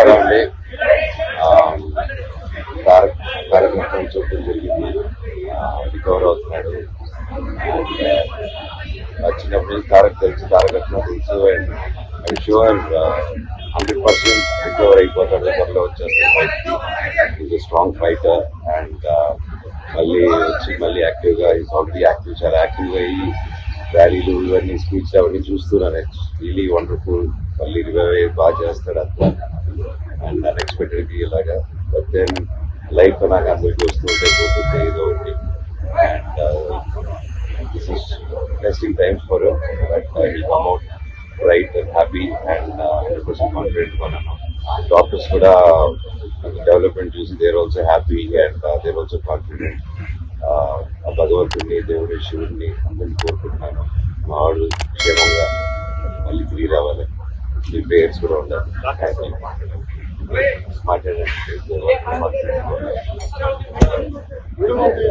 around it. Taraka Ratna చూడడం జరిగింది. Recover అవుతున్నాడు. చిన్నప్పటి నుంచి Taraka Ratna తెలుసు. అండ్ ఐఎమ్ షూర్ 100% రికవర్ అయిపోతాడు. త్వరలో వచ్చేస్తాడు. Is strong fighter. అండ్ మళ్ళీ యాక్టివ్గా ఈజ్ ఆల్రెడీ యాక్టివ్, చాలా యాక్టివ్గా అయ్యి ర్యాలీలు ఇవన్నీ స్పీచ్ అవన్నీ చూస్తున్నాను. It's really wonderful. మళ్ళీ రివైవ్ బాగా చేస్తాడు అంతా. అండ్ అన్ఎక్స్పెక్టెడ్గా ఇలాగా. బట్ దెన్ లైఫ్ నాకు అందరికీ వస్తుంటే పోతుంటే ఏదో ఒకటి. And this is testing times for but I will come out right and happy and 100% confident కొన్నాను. డాక్టర్స్ కూడా డెవలప్మెంట్ చూసి they're also happy and they're also confident. భగవంతుడిని, దేవుడి, శివుడిని అందరినీ కోరుకుంటున్నాను. మా వాడు క్షేమంగా మళ్ళీ తిరిగి రావాలి. మీ ప్రేయర్స్ కూడా ఉండాలి. మాట్లాడండి.